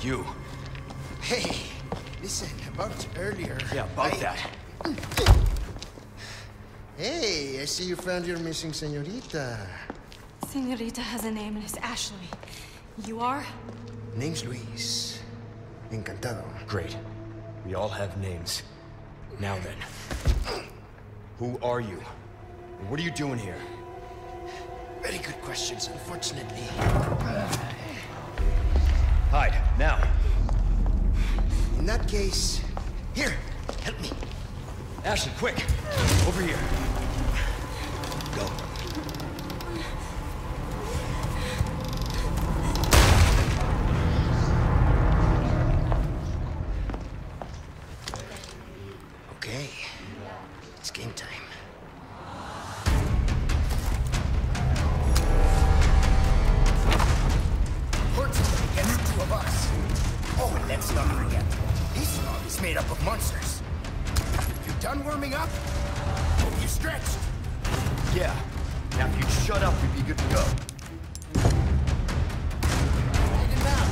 you. Hey, listen, about earlier... Yeah, about that. Hey, I see you found your missing señorita. Señorita has a name and it's Ashley. You are? Name's Luis. Encantado. Great. We all have names. Now then. Who are you? What are you doing here? Very good questions, unfortunately. Hide, now. In that case... Here, help me. Ashley, quick! Over here. Go. Okay. It's game time. Hordes against the two of us. Oh, and let's not forget, this mob is made up of monsters. You done warming up? Hope you stretched. Yeah. Now if you'd shut up, we'd be good to go. Heading now.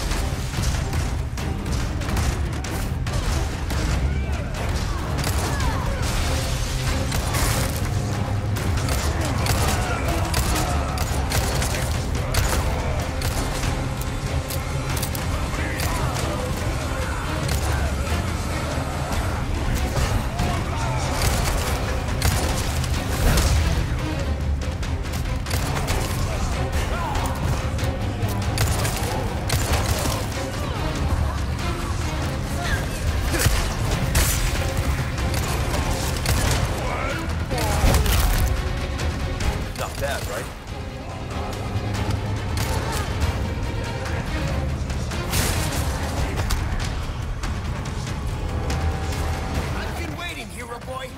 Not bad, right? I've been waiting, hero boy.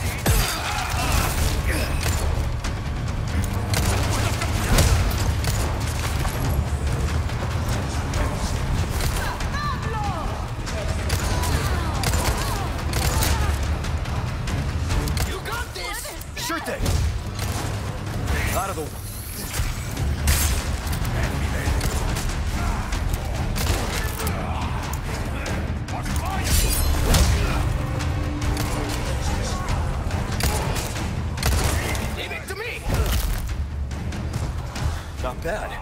You got this! Sure thing! Out of the... Leave it to me! Not bad.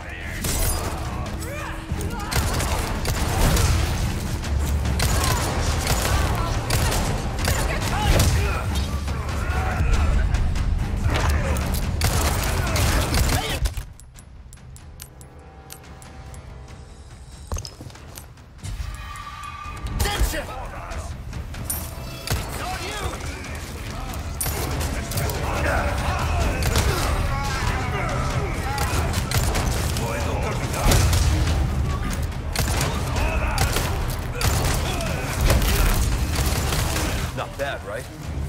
Attention! It's on you! Not bad, right?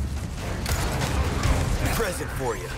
Present for you.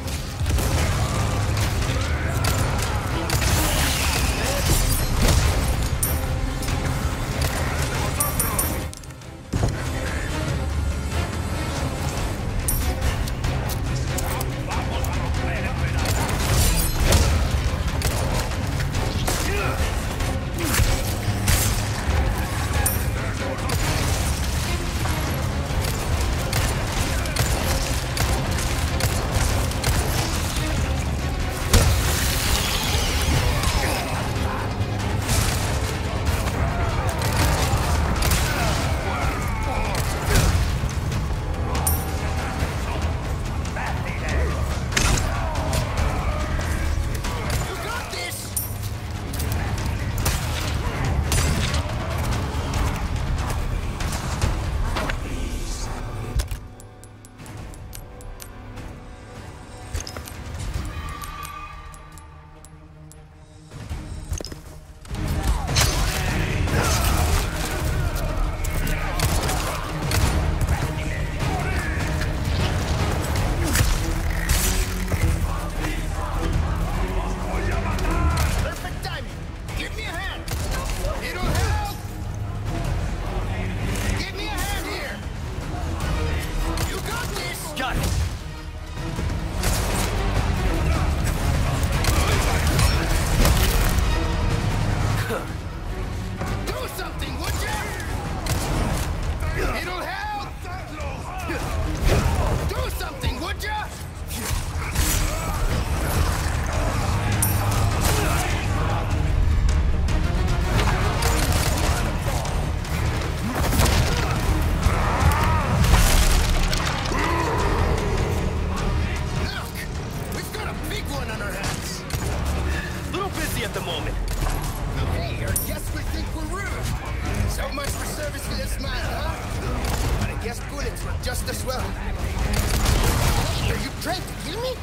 Trying to kill me?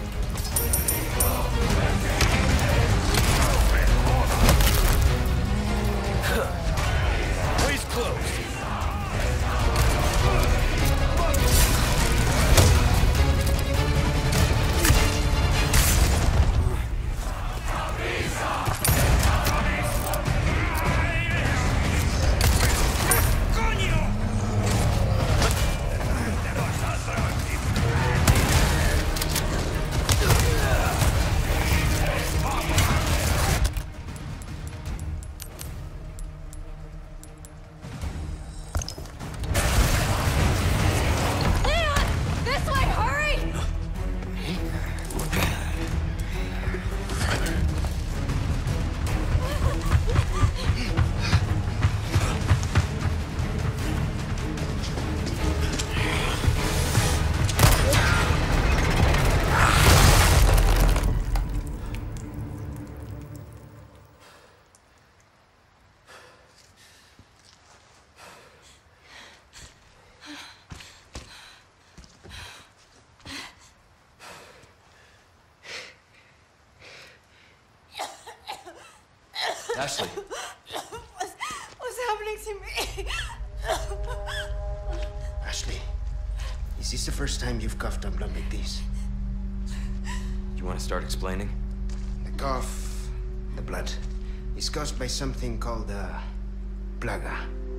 Place closed. Ashley. What's happening to me? Ashley, is this the first time you've coughed on blood like this? You want to start explaining? The cough, the blood, is caused by something called plaga.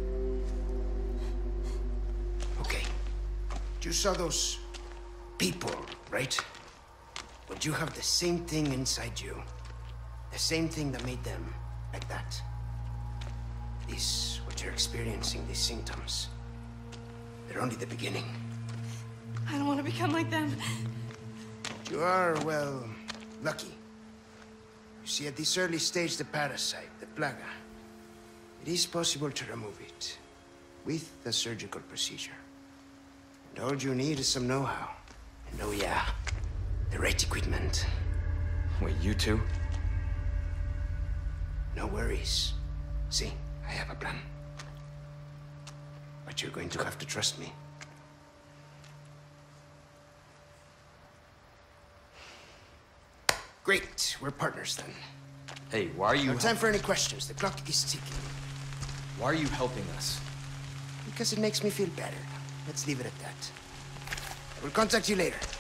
Okay. You saw those people, right? But you have the same thing inside you. The same thing that made them like that. This, what you're experiencing, these symptoms, they're only the beginning. I don't want to become like them. You are, well, lucky. You see, at this early stage, the parasite, the plaga, it is possible to remove it with a surgical procedure. And all you need is some know-how. And oh yeah, the right equipment. Wait, you two? No worries. See, I have a plan. But you're going to have to trust me. Great, we're partners then. Hey, why are you... No time for any questions. The clock is ticking. Why are you helping us? Because it makes me feel better. Let's leave it at that. I will contact you later.